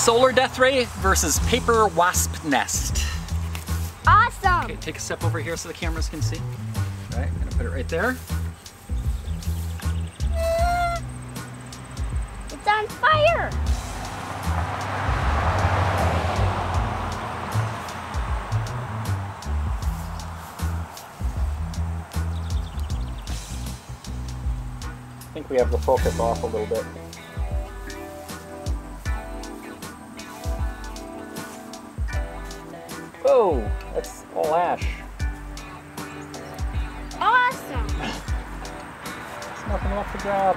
solar death ray versus paper wasp nest. Awesome. Okay, take a step over here so the cameras can see. All right, I'm gonna put it right there. It's on fire. I think we have the focus off a little bit. Oh, that's all ash. Awesome. There's nothing left to grab.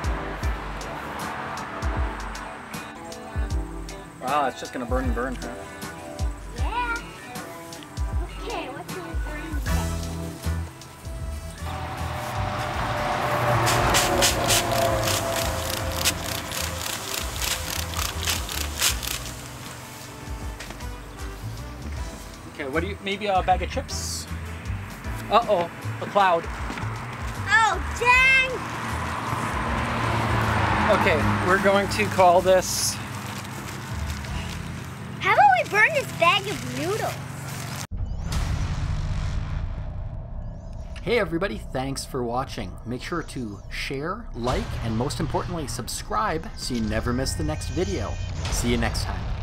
Wow, it's just gonna burn and burn, huh? Yeah. Okay, what's in the burn next? Okay, what do you, maybe a bag of chips? Uh-oh, a cloud. Oh, dang! Okay, we're going to call this... How about we burn this bag of noodles? Hey everybody, thanks for watching. Make sure to share, like, and most importantly, subscribe so you never miss the next video. See you next time.